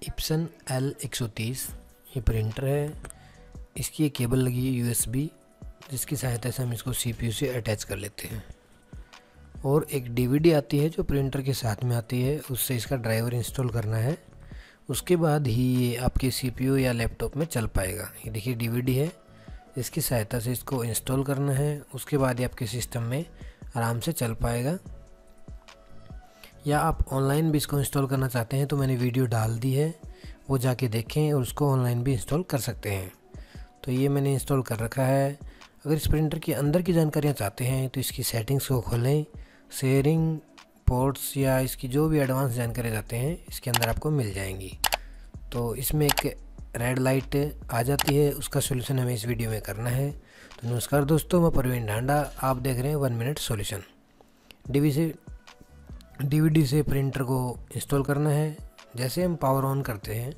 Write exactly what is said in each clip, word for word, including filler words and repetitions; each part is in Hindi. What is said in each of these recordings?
इप्सन एल एक सौ तीस ये प्रिंटर है। इसकी एक केबल लगी है यूएसबी, जिसकी सहायता से हम इसको सीपीयू से अटैच कर लेते हैं। और एक डीवीडी आती है जो प्रिंटर के साथ में आती है, उससे इसका ड्राइवर इंस्टॉल करना है। उसके बाद ही ये आपके सीपीयू या लैपटॉप में चल पाएगा। ये देखिए डीवीडी है, इसकी सहायता से इसको इंस्टॉल करना है। उसके बाद ये आपके सिस्टम में आराम से चल पाएगा। या आप ऑनलाइन भी इसको इंस्टॉल करना चाहते हैं तो मैंने वीडियो डाल दी है, वो जाके देखें और उसको ऑनलाइन भी इंस्टॉल कर सकते हैं। तो ये मैंने इंस्टॉल कर रखा है। अगर इस प्रिंटर के अंदर की जानकारियाँ चाहते हैं तो इसकी सेटिंग्स को खोलें, शेयरिंग पोर्ट्स या इसकी जो भी एडवांस जानकारी चाहते हैं इसके अंदर आपको मिल जाएंगी। तो इसमें एक रेड लाइट आ जाती है, उसका सोल्यूशन हमें इस वीडियो में करना है। तो नमस्कार दोस्तों, मैं परवीन ढांडा, आप देख रहे हैं वन मिनट सॉल्यूशन। डीवी से डीवीडी से प्रिंटर को इंस्टॉल करना है। जैसे हम पावर ऑन करते हैं,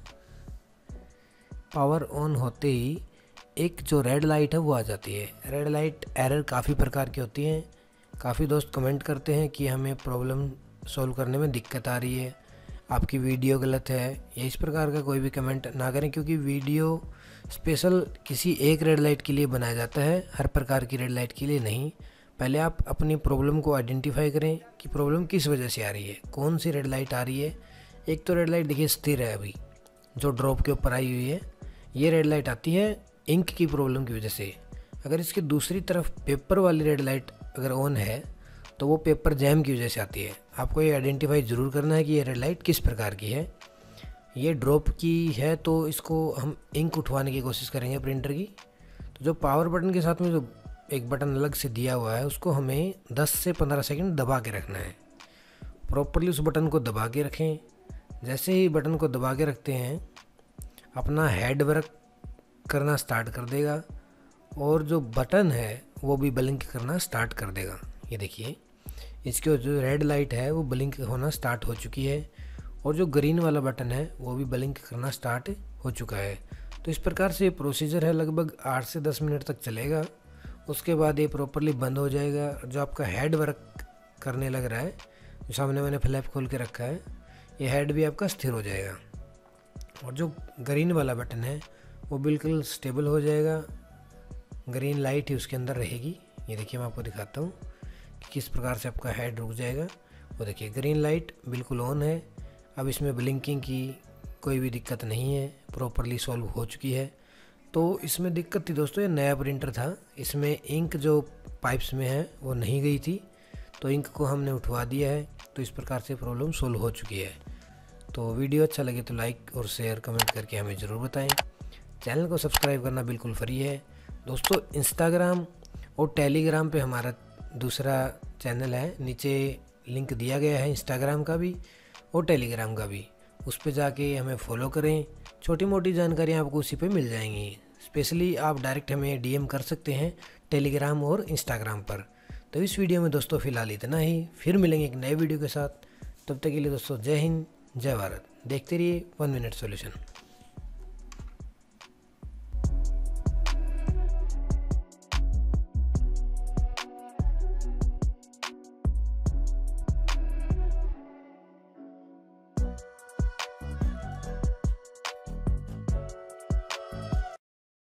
पावर ऑन होते ही एक जो रेड लाइट है वो आ जाती है। रेड लाइट एरर काफ़ी प्रकार की होती हैं। काफ़ी दोस्त कमेंट करते हैं कि हमें प्रॉब्लम सॉल्व करने में दिक्कत आ रही है, आपकी वीडियो गलत है, या इस प्रकार का कोई भी कमेंट ना करें, क्योंकि वीडियो स्पेशल किसी एक रेड लाइट के लिए बनाया जाता है, हर प्रकार की रेड लाइट के लिए नहीं। पहले आप अपनी प्रॉब्लम को आइडेंटिफाई करें कि प्रॉब्लम किस वजह से आ रही है, कौन सी रेड लाइट आ रही है। एक तो रेड लाइट देखिए स्थिर है, अभी जो ड्रॉप के ऊपर आई हुई है, ये रेड लाइट आती है इंक की प्रॉब्लम की वजह से। अगर इसकी दूसरी तरफ पेपर वाली रेड लाइट अगर ऑन है तो वो पेपर जैम की वजह से आती है। आपको ये आइडेंटिफाई ज़रूर करना है कि ये रेड लाइट किस प्रकार की है। ये ड्रॉप की है तो इसको हम इंक उठवाने की कोशिश करेंगे प्रिंटर की। तो जो पावर बटन के साथ में जो एक बटन अलग से दिया हुआ है, उसको हमें दस से पंद्रह सेकंड दबा के रखना है। प्रॉपरली उस बटन को दबा के रखें। जैसे ही बटन को दबा के रखते हैं, अपना हेड वर्क करना स्टार्ट कर देगा और जो बटन है वो भी ब्लिंक करना स्टार्ट कर देगा। ये देखिए इसकी जो रेड लाइट है वो ब्लिंक होना स्टार्ट हो चुकी है और जो ग्रीन वाला बटन है वो भी ब्लिंक करना स्टार्ट हो चुका है। तो इस प्रकार से ये प्रोसीजर है, लगभग आठ से दस मिनट तक चलेगा। उसके बाद ये प्रॉपरली बंद हो जाएगा। जो आपका हेड वर्क करने लग रहा है, जो सामने मैंने फ्लैप खोल के रखा है, ये हेड भी आपका स्थिर हो जाएगा और जो ग्रीन वाला बटन है वो बिल्कुल स्टेबल हो जाएगा। ग्रीन लाइट ही उसके अंदर रहेगी। ये देखिए मैं आपको दिखाता हूँ कि किस प्रकार से आपका हेड रुक जाएगा। वो देखिए ग्रीन लाइट बिल्कुल ऑन है। अब इसमें ब्लिंकिंग की कोई भी दिक्कत नहीं है, प्रॉपरली सॉल्व हो चुकी है। तो इसमें दिक्कत थी दोस्तों, ये नया प्रिंटर था, इसमें इंक जो पाइप्स में है वो नहीं गई थी, तो इंक को हमने उठवा दिया है। तो इस प्रकार से प्रॉब्लम सोल्व हो चुकी है। तो वीडियो अच्छा लगे तो लाइक और शेयर कमेंट करके हमें ज़रूर बताएं। चैनल को सब्सक्राइब करना बिल्कुल फ्री है दोस्तों। इंस्टाग्राम और टेलीग्राम पे हमारा दूसरा चैनल है, नीचे लिंक दिया गया है इंस्टाग्राम का भी और टेलीग्राम का भी। उस पर जाके हमें फॉलो करें, छोटी मोटी जानकारियाँ आपको उसी पे मिल जाएंगी। स्पेशली आप डायरेक्ट हमें डीएम कर सकते हैं टेलीग्राम और इंस्टाग्राम पर। तो इस वीडियो में दोस्तों फ़िलहाल इतना ही, फिर मिलेंगे एक नए वीडियो के साथ। तब तक के लिए दोस्तों जय हिंद, जय भारत। देखते रहिए वन मिनट सॉल्यूशन।